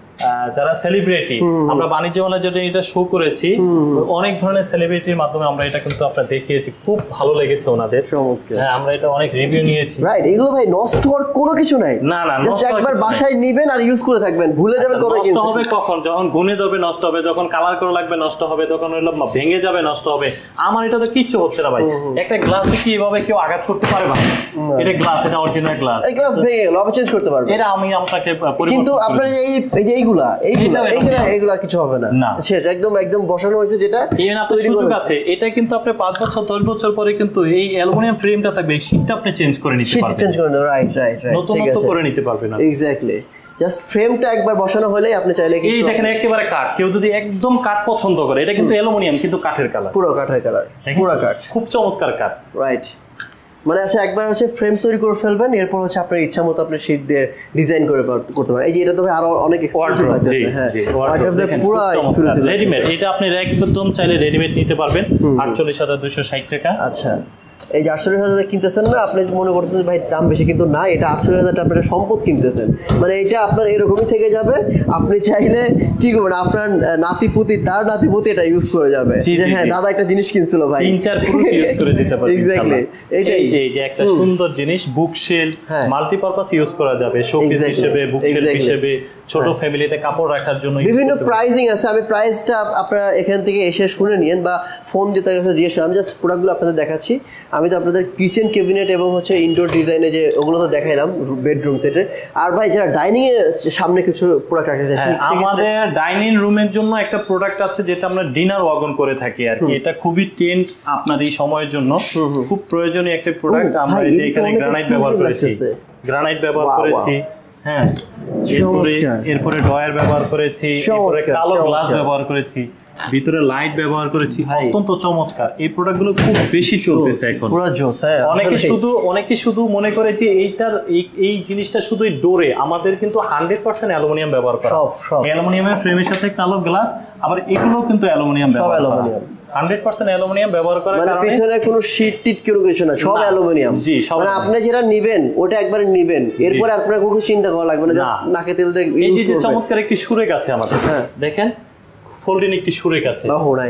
যারা সেলিব্রিটি, আমরা বাণিজ্য মেলা যেটা এটা শো করেছি, অনেক ধরনের সেলিব্রিটির মাধ্যমে আমরা এটা কিন্তু আপনারা দেখিয়েছি, খুব ভালো লেগেছে ওনাদের। হ্যাঁ, আমরা এটা অনেক রিভিউ নিয়েছি। রাইট। এগুলো ভাই নষ্ট হওয়ার কোনো কিছু নাই। না না, জাস্ট একবার বাসায় নেবেন আর ইউজ করে থাকবেন, ভুলে যাবেন কবে নষ্ট হবে কখন, যখন গুনে ধরবে নষ্ট হবে, যখন কালার করা লাগবে নষ্ট হবে, তখন হলো ভেঙে যাবে নষ্ট হবে। আমার এটা তো কিচ্ছু হচ্ছে না ভাই। একটা গ্লাসে কি এভাবে কেউ আঘাত করতে পারে ভাই? এটা গ্লাস, এটা অরিজিনাল গ্লাস। এই গ্লাস ভেঙে গেল, আবার চেঞ্জ করতে পারবেন। এটা আমি আপনাকে পরিবর্তন। কিন্তু আপনার এই এই যে এইগুলা এইগুলা এইগুলা এইগুলা কিছু হবে না। না, সেটা একদম একদম বসানো হয়েছে যেটা এর আপনার সুযোগ আছে। এটা কিন্তু আপনি পাঁচ বছর দশ বছর পরে কিন্তু এই অ্যালুমিনিয়াম ফ্রেমটা থাকবে, এই শীটটা আপনি চেঞ্জ করে নিতে পারবেন। শীট চেঞ্জ করে নেবেন। রাইট রাইট রাইট, নতুন নতুন করে নিতে পারবেন। এক্স্যাক্টলি। জাস্ট ফ্রেমটা একবার বসানো হলেই আপনি চাইলে এই দেখেন একেবারে কাঠ। কেউ যদি একদম কাঠ পছন্দ করে, এটা কিন্তু অ্যালুমিনিয়াম কিন্তু কাঠের কালার, পুরো কাঠের কালার, পুরো কাঠ, খুব চমৎকার কাঠ। রাইট। মানে আচ্ছা, একবার হচ্ছে ফ্রেম তৈরি করে ফেলবেন, এরপর হচ্ছে আপনার ইচ্ছা মতো আপনি শীট দিয়ে ডিজাইন করে করতে পারেন। এই যে এটা তো আরো অনেক এক্সক্লুসিভ লাগছে। হ্যাঁ, ওয়ার্ডরোব পুরো এক্সক্লুসিভ রেডিমেড। এটা আপনি একদম চাইলে রেডিমেড নিতে পারবেন আটচল্লিশ হাজার দুইশো ষাট টাকা। আচ্ছা, এই যে আটচল্লিশ হাজার কিনতেছেন না, আপনি মনে করতেছেন ভাই দাম বেশি, কিন্তু না, এটা আটচল্লিশ হাজার টাকা আপনার সম্পদ কিনতেছেন। মানে এটা আপনার এরকমই থেকে যাবে। আপনি চাইলে কি করবেন, আপনার নাতিপুতি তার নাতিপুতি এটা ইউজ করে যাবে যে হ্যাঁ দাদা একটা জিনিস কিনছিল ভাই, তিন চার পুরুষ ইউজ করে যেতে পারবে। এক্স্যাক্টলি। এইটাই এই যে একটা সুন্দর জিনিস, বুকশেল মাল্টিপারপাস ইউজ করা যাবে, শোকেস হিসেবে, বুকশেল হিসেবে, ছোট ফ্যামিলিতে কাপড় রাখার জন্য। বিভিন্ন প্রাইসিং আছে। আমি প্রাইসটা আপনারা এখান থেকে এসে শুনে নিন বা ফোন দিয়ে তার কাছে জিজ্ঞেস করেন। আমি জাস্ট প্রোডাক্টগুলো আপনাদের দেখাচ্ছি। আমি তো আপনাদের কিচেন ক্যাবিনেট এবং হচ্ছে ইনডোর ডিজাইনে যে ওগুলো তো দেখাইলাম বেডরুম সেটে। আর ভাই যারা ডাইনিং এর সামনে কিছু প্রোডাক্ট রাখছে, আমাদের ডাইনিং রুমের জন্য একটা প্রোডাক্ট আছে যেটা আমরা ডিনার ওয়াগন করে থাকি আর কি। এটা খুবই ট্রেন্ড আপনার এই সময়ের জন্য, খুব প্রয়োজনীয় একটা প্রোডাক্ট। আমরা এই যে এখানে গ্রানাইট ব্যবহার করেছি, গ্রানাইট ব্যবহার করেছি। হ্যাঁ, এরপরে এরপরে ডয়ার ব্যবহার করেছি, এরপরে কালো গ্লাস ব্যবহার করেছি, ভিতরে লাইট ব্যবহার করেছি, অত্যন্ত চমৎকার। এই প্রোডাক্টগুলো খুব বেশি চলতেছে এখন, পুরো জোস। হ্যাঁ, অনেকে শুধু অনেকে শুধু মনে করে যে এইটার এই এই জিনিসটা শুধু ডোরে, আমাদের কিন্তু হান্ড্রেড পার্সেন্ট অ্যালুমিনিয়াম ব্যবহার করা। অ্যালুমিনিয়ামের ফ্রেমের সাথে কালো গ্লাস, আবার এগুলো কিন্তু অ্যালুমিনিয়াম ব্যবহার করা, হান্ড্রেড পার্সেন্ট অ্যালুমিনিয়াম ব্যবহার করার কারণে পিছনে কোনো শীট টিট কিছু না, সব অ্যালুমিনিয়াম। জি, সব। মানে আপনি যেটা নেবেন ওটা একবার নেবেন, এরপর আপনার কোনো চিন্তা করা লাগবে না, জাস্ট নাকে তেল দিয়ে। এই যে চমৎকার একটি সুরেক আছে আমাদের, দেখেন ফোল্ডিং একটি সুরেক আছে।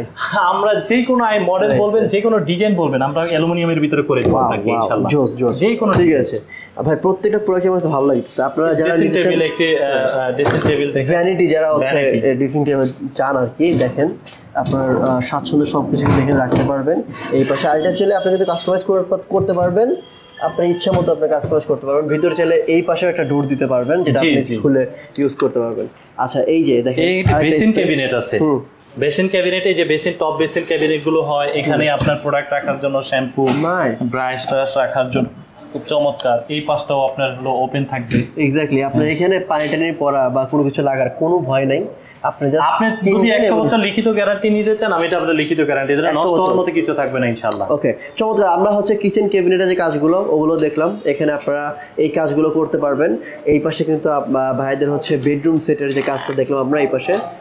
আমরা যে কোনো আই মডেল বলবেন, যে কোনো ডিজাইন বলবেন, আমরা অ্যালুমিনিয়ামের ভিতরে করে দিতে থাকি ইনশাআল্লাহ। জোস জোস, যে কোনো ঠিক আছে ভাই। প্রত্যেকটা প্রোডাক্ট আমার ভালো লাগছে। আপনারা যারা ড্রেসিং টেবিল, একটি ড্রেসিং টেবিল দেখেন, ভ্যানিটি যারা হচ্ছে ড্রেসিং টেবিল চান আর কি, দেখেন আপনার স্বাচ্ছন্দ্য সবকিছু দেখে রাখতে পারবেন। এই পাশে আরেকটা চাইলে আপনি কিন্তু কাস্টমাইজ করতে পারবেন, আপনার ইচ্ছা মতো আপনি কাস্টমাইজ করতে পারবেন। ভিতরে চাইলে এই পাশে একটা ডোর দিতে পারবেন যেটা আপনি খুলে ইউজ করতে পারবেন। আচ্ছা, এই যে দেখেন এই বেসিন ক্যাবিনেট আছে। বেসিন ক্যাবিনেটে যে বেসিন টপ বেসিন ক্যাবিনেট গুলো হয়, এখানে আপনার প্রোডাক্ট রাখার জন্য শ্যাম্পু, ব্রাশ ট্রাশ রাখার জন্য খুব চমৎকার। এই পাশটাও আপনার হলো ওপেন থাকবে। এক্স্যাক্টলি। আপনার এখানে পানি টানি পড়া বা কোনো কিছু লাগার কোনো ভয় নাই। আপনি আপনি যদি একশো বছর লিখিত গ্যারান্টি নিতে চান, আমি এটা আপনাদের লিখিত গ্যারান্টি দিলাম, নষ্ট হওয়ার মতো কিছু থাকবে না ইনশাআল্লাহ। ওকে, চমৎকার। আমরা হচ্ছে কিচেন ক্যাবিনেটের যে কাজগুলো ওগুলো দেখলাম, এখানে আপনারা এই কাজগুলো করতে পারবেন। এই পাশে কিন্তু ভাইদের হচ্ছে বেডরুম সেটের যে কাজটা দেখলাম আমরা এই পাশে,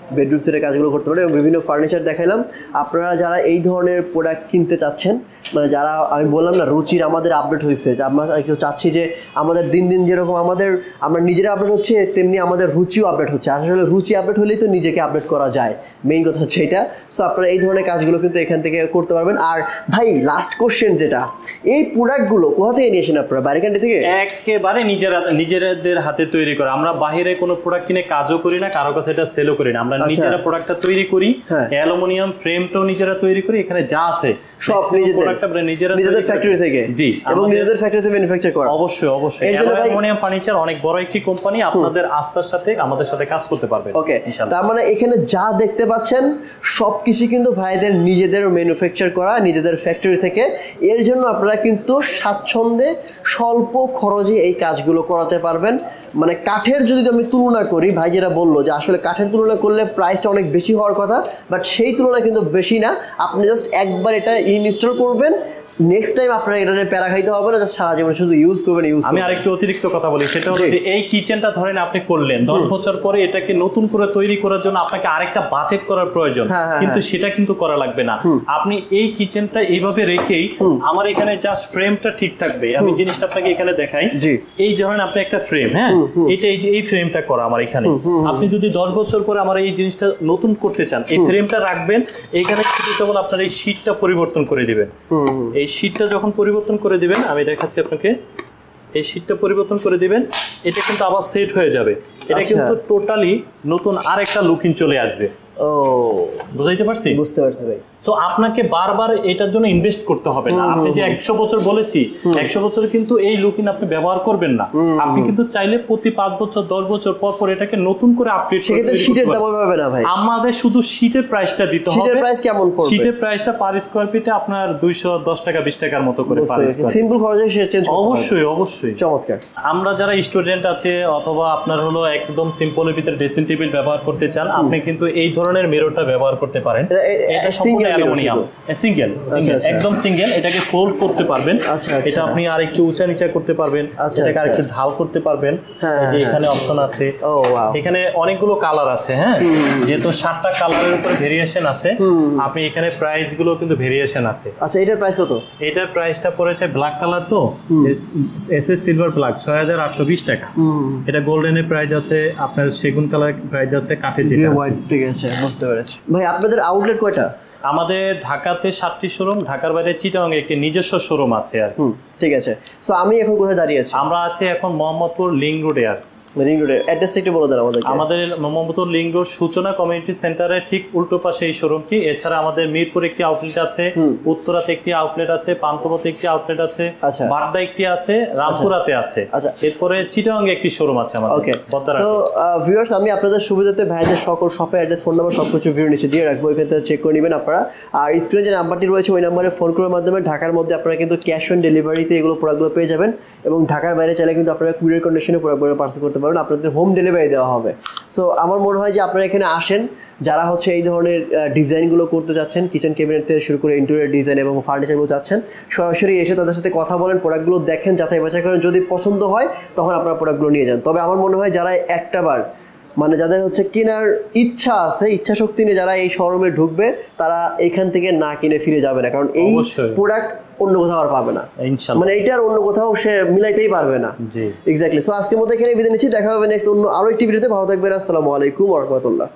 বেডরুম সেটের কাজগুলো করতে পারবেন এবং বিভিন্ন ফার্নিচার দেখাইলাম। আপনারা যারা এই ধরনের প্রোডাক্ট কিনতে চাচ্ছেন, মানে যারা আমি বললাম না রুচির আমাদের আপডেট হয়েছে, যে আমরা একটু চাচ্ছি যে আমাদের দিন দিন যেরকম আমাদের আমরা নিজেরা আপডেট হচ্ছে তেমনি আমাদের রুচিও আপডেট হচ্ছে। আসলে রুচি আপডেট হলেই তো নিজেকে আপডেট করা যায়, মেইন কথা হচ্ছে এটা। সো আপনারা এই ধরনের কাজগুলো কিন্তু এখান থেকে করতে পারবেন। আর ভাই লাস্ট কোশ্চেন যেটা, এই প্রোডাক্টগুলো কোথা থেকে নিয়েছেন আপনারা? বাইরে কান্ট্রি থেকে? একেবারে নিজেরা নিজেদের হাতে তৈরি করা। আমরা বাইরে কোনো প্রোডাক্ট কিনে কাজও করি না, কারো কাছে এটা সেলও করি না। আমরা নিজেরা প্রোডাক্টটা তৈরি করি, অ্যালুমিনিয়াম ফ্রেমটাও নিজেরা তৈরি করি। এখানে যা আছে সব প্রোডাক্টটা নিজেরা নিজেদের ফ্যাক্টরি থেকে, জি, এবং নিজেদের ফ্যাক্টরি থেকে ম্যানুফ্যাকচার করা। অবশ্যই অবশ্যই। অ্যালুমিনিয়াম ফার্নিচার অনেক বড় একটি কোম্পানি, আপনাদের আস্থার সাথে আমাদের সাথে কাজ করতে পারবেন। ওকে, তার মানে এখানে যা দেখতে পাচ্ছেন সবকিছু কিন্তু ভাইদের নিজেদের ম্যানুফ্যাকচার করা, নিজেদের ফ্যাক্টরি থেকে। এর জন্য আপনারা কিন্তু স্বাচ্ছন্দ্যে স্বল্প খরচে এই কাজগুলো করাতে পারবেন। মানে কাঠের যদি আমি তুলনা করি, ভাই যেটা বললো যে আসলে কাঠের তুলনা করলে প্রাইসটা অনেক বেশি হওয়ার কথা, বাট সেই তুলনায় কিন্তু বেশি না। আপনি জাস্ট একবার এটা ইনস্টল করবেন, নেক্সট টাইম আপনার এটা প্যারা খাইতে হবে না, জাস্ট সারা জীবন শুধু ইউজ করবেন ইউজ আমি আরেকটু অতিরিক্ত কথা বলি, সেটা হচ্ছে এই কিচেনটা ধরেন আপনি করলেন, দশ বছর পরে এটাকে নতুন করে তৈরি করার জন্য আপনাকে আরেকটা বাজেট করার প্রয়োজন, কিন্তু সেটা কিন্তু করা লাগবে না। আপনি এই কিচেনটা এইভাবে রেখেই আমার এখানে জাস্ট ফ্রেমটা ঠিক থাকবে। আমি জিনিসটা আপনাকে এখানে দেখাই। এই ধরেন আপনি একটা ফ্রেম, হ্যাঁ, এটা এই ফ্রেমটা করা আমার এখানে। আপনি যদি দশ বছর পরে আমার এই জিনিসটা নতুন করতে চান, এই ফ্রেমটা রাখবেন এইখানে, শুধু কেবল আপনার এই শীটটা পরিবর্তন করে দিবেন। এই শীটটা যখন পরিবর্তন করে দিবেন, আমি দেখাচ্ছি আপনাকে, এই শীটটা পরিবর্তন করে দিবেন, এটা কিন্তু আবার সেট হয়ে যাবে। এটা কিন্তু টোটালি নতুন আরেকটা লুকিং চলে আসবে। ও, বুঝাইতে পারছি? বুঝতে পারছি ভাই। সো আপনাকে বারবার এটার জন্য ইনভেস্ট করতে হবে না। আপনি যে একশো বছর বলেছি, একশো বছর কিন্তু এই লুকিং আপনি ব্যবহার করবেন না। আপনি কিন্তু চাইলে প্রতি পাঁচ বছর দশ বছর পর পর এটাকে নতুন করে আপডেট সেক্ষেত্রে শীটের দাম হবে না ভাই, আমাদের শুধু শীটের প্রাইসটা দিতে হবে। শীটের প্রাইস কেমন পড়বে? শীটের প্রাইসটা পার স্কয়ার ফিটে আপনার দুইশো দশ টাকা বিশ টাকার মতো করে পার স্কয়ার। সিম্পল খরচে সে চেঞ্জ করতে হবে। অবশ্যই অবশ্যই। চমৎকার। আমরা যারা স্টুডেন্ট আছে অথবা আপনার হলো একদম সিম্পলের ভিতরে ড্রেসিং টেবিল ব্যবহার করতে চান, আপনি কিন্তু এই ধরনের মিররটা ব্যবহার করতে পারেন। এটা সম্পূর্ণ অ্যালুমিনিয়াম, সিঙ্গেল সিঙ্গেল একদম সিঙ্গেল। এটাকে ফোল্ড করতে পারবেন, এটা আপনি আরেকটু উঁচা নিচা করতে পারবেন, এটাকে আরেকটু ঢাল করতে পারবেন। এখানে অপশন আছে, এখানে অনেকগুলো কালার আছে। হ্যাঁ, যেহেতু সাতটা কালারের উপরে ভেরিয়েশন আছে, আপনি এখানে প্রাইস গুলো কিন্তু ভেরিয়েশন আছে। আচ্ছা, এটার প্রাইস কত? এটার প্রাইসটা পড়েছে ব্ল্যাক কালার, তো এস এস সিলভার ব্ল্যাক ছয় হাজার আটশো বিশ টাকা। এটা গোল্ডেনের প্রাইস আছে, আপনার সেগুন কালার প্রাইস আছে, কাঠের যেটা হোয়াইট। ঠিক আছে, বুঝতে পেরেছি ভাই। আপনাদের আউটলেট কয়টা? আমাদের ঢাকাতে সাতটি শোরুম, ঢাকার বাইরে চিটাগাং একটি নিজস্ব শোরুম আছে আর। ঠিক আছে। সো আমি এখন কোথায় দাঁড়িয়ে আছি? আমরা আছি এখন মোহাম্মদপুর লিং রোডে। আর লিং রোডের অ্যাড্রেসটা একটু বলে দেন আমাদের। আমাদের Mohammadpur link road Suchona community সেন্টারের ঠিক উল্টো পাশে এই শোরুমটি। এছাড়া আমাদের মিরপুর একটি আউটলেট আছে, উত্তরাতে একটি আউটলেট আছে, পান্থপথে একটি আউটলেট আছে, বাড্ডা একটি আছে, রামপুরাতে আছে, এরপরে চিটাগাং একটি শোরুম আছে আমাদের। ওকে, সো ভিউয়ার্স, আমি আপনাদের সুবিধাতে ভাইদের সকল শপের অ্যাড্রেস, ফোন নাম্বার সবকিছু ভিডিও নিচে দিয়ে রাখবো, এখান থেকে চেক করে নেবেন আপনারা। আর স্ক্রিনে যে নাম্বারটি রয়েছে ওই নাম্বারে ফোন করার মাধ্যমে ঢাকার মধ্যে আপনারা কিন্তু ক্যাশ অন ডেলিভারিতে এগুলো প্রোডাক্টগুলো পেয়ে যাবেন, এবং ঢাকার বাইরে চাইলে কিন্তু আপনারা কুরিয়ার কন্ডিশনে প্রোডাক্টগুলো পার্সেল করতে পারবেন, আপনাদের হোম ডেলিভারি দেওয়া হবে। সো আমার মনে হয় যে আপনারা এখানে আসেন, যারা হচ্ছে এই ধরনের ডিজাইনগুলো করতে যাচ্ছেন, কিচেন ক্যাবিনেট থেকে শুরু করে ইন্টেরিয়র ডিজাইন এবং ফার্নিচারগুলো চাচ্ছেন, সরাসরি এসে তাদের সাথে কথা বলেন, প্রোডাক্টগুলো দেখেন, যাচাই বাছাই করেন, যদি পছন্দ হয় তখন আপনারা প্রোডাক্টগুলো নিয়ে যান। তবে আমার মনে হয় যারা একটাবার মানে যাদের হচ্ছে কেনার ইচ্ছা আছে, ইচ্ছা শক্তি নিয়ে যারা এই শোরুমে ঢুকবে, তারা এখান থেকে না কিনে ফিরে যাবে না, কারণ এই প্রোডাক্ট অন্য কোথাও আর পাবে না, মানে এইটা আর অন্য কোথাও সে মিলাইতেই পারবে না। জি, এক্স্যাক্টলি। সো আজকের মতো এখানে বিদায় নিচ্ছি, দেখা হবে নেক্সট অন্য আরো একটি ভিডিওতে। ভালো থাকবেন, আসসালামু আলাইকুম ওয়া রাহমাতুল্লাহ।